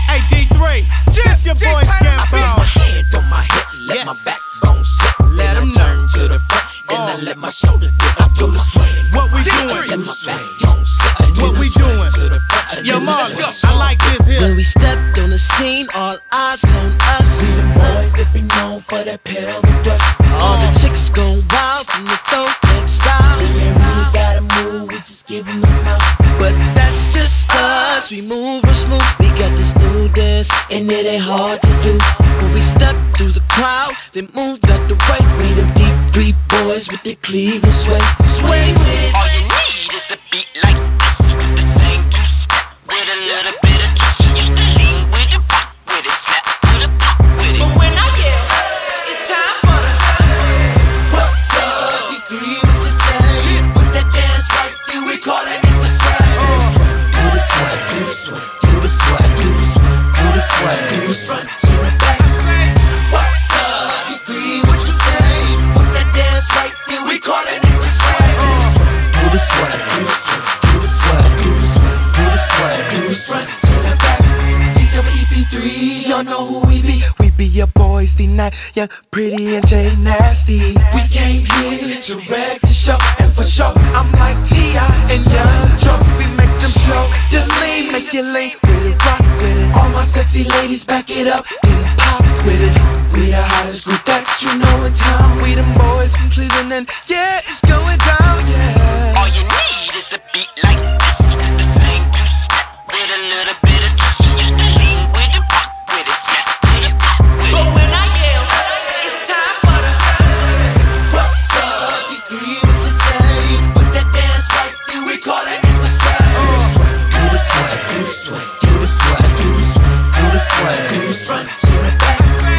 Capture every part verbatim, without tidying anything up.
Hey, D three, just your boy Skant. I put my hands on my hip, let yes. my backbone slip. Let then I turn know. to the front, then uh. I let my shoulders dip. I do the swing. What we D three. doing? Let my backbone slip. What we doing? To the front, Yo, Mark, I like this here. When we stepped on the scene, all eyes on us. We the boys that be known for that pelvic dust. All the chicks go wild from the throat and style. Yeah, we gotta move, we just give them a smile. But that's just us, we move real smooth. We got this new dance, and it ain't hard to do. When we step through the crowd, they move out the way. We the Deep three boys with the Cleveland sway. Sway with it. All you need is a beat like this, with the same two step, with a little bit of twist. You used to lean with it, rock with it, snap with it, pop with it. But when I yell, it's time for the what's up, D three, what you say? Put that dance right through, we callin' it the swag. Do the swag, do the swag, do the swag, do the swag, do the swag, do the swag, to the back. What's up, D three, what you say? Put that dance right through, we callin' it the swag. Do the swag, do the swag, do the swag, do the swag, do the swag, do the swag, to the back. D three, three, y'all know who we be. We be your boys tonight, young, pretty, and J Nasty. We came here to wreck the show, and for sure, I'm like T I and Young Joe. We make them show, just lean, make it lean, with it, rock with it. all my sexy ladies back it up, Then pop with it. we the hottest group that you know in town. We them boys from Cleveland, and yeah, it's going down, yeah. All you need is a beat like this, with the same two step, with a little bit of twist. You used to lean with it, rock with it, snap with it, pop with But it. when I yell, it's time for the What's up, D three, what you say? Put that dance right through, we callin' it the swag. Do the swag, do the swag, do the swag, do the swag, do the swag, do the swag, to the back.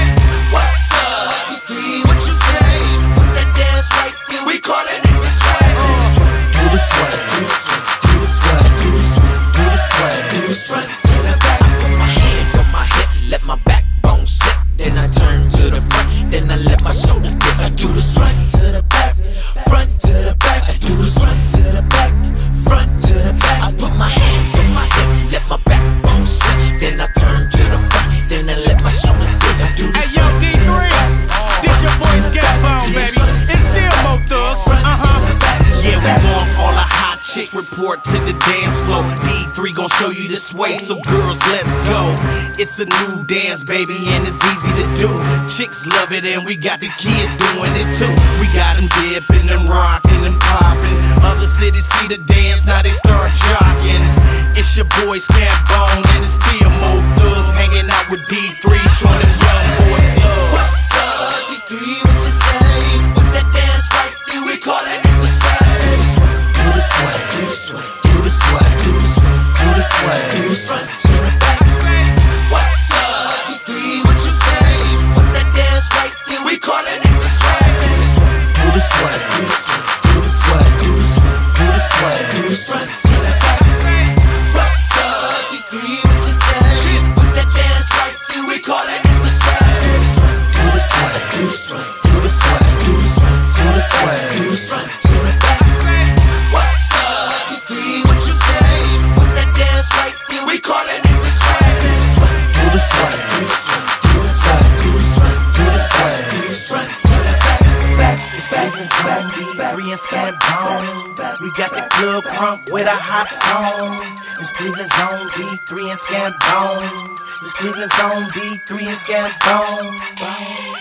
What's up, D three, what you say? Put that dance right through, we callin' it the swag. Do the swag, do the swag, do the swag, do the swag, do the swag, do the swag, to the back. I put my hands on my hip, let my backbone slip, then I turn to the front, then I let my shoulders dip. I do the swag to the back, front to the back. I do the swag to the back, front to the back. I put my hands on my hip, let my backbone slip, then I turn to the front, then I let my shoulders dip. I do the Hey, yo, swag D to the three, back. this your boy Skant, baby. It's still Mo Thugs. Uh-huh. Yeah, we want all the hot chicks report to the dance floor. D three gon' show you this way, so girls, let's go. It's a new dance, baby, and it's easy to do. Chicks love it, and we got the kids doing it too. We got them dipping and rocking and popping. Other cities see the dance, now they start jocking. It's your boy Skant, and it's still Mo Thugs hanging out with D three, showing them young boys love. What's up, D three, what you say? Put that dance right through, we callin' it the swag. Do the swag, do the swag, do the swag, do the swag, do the swag, do the swag, to the back. What's up, D three, what you say? Put that dance right through, we callin' it the swag. Do the swag, do the swag, do the swag, do the swag, do the swag, do the swag, to the back. What's up, D three, what you say? Put that dance right through, we callin' it the swag. Do the swag, do the swag, do the swag, do the swag, do the swag, do the swag, to the back. What's up, D three, what you say? Put that dance right through, we callin' it the swag. Do the swag, do the swag, do the swag, do the swag, do the swag, do the swag, to the back. It's Cleveland's own D three and Skant. We got the club crunk with a hot song. It's Cleveland's own D three and Skant. It's Cleveland's own D three and Skant.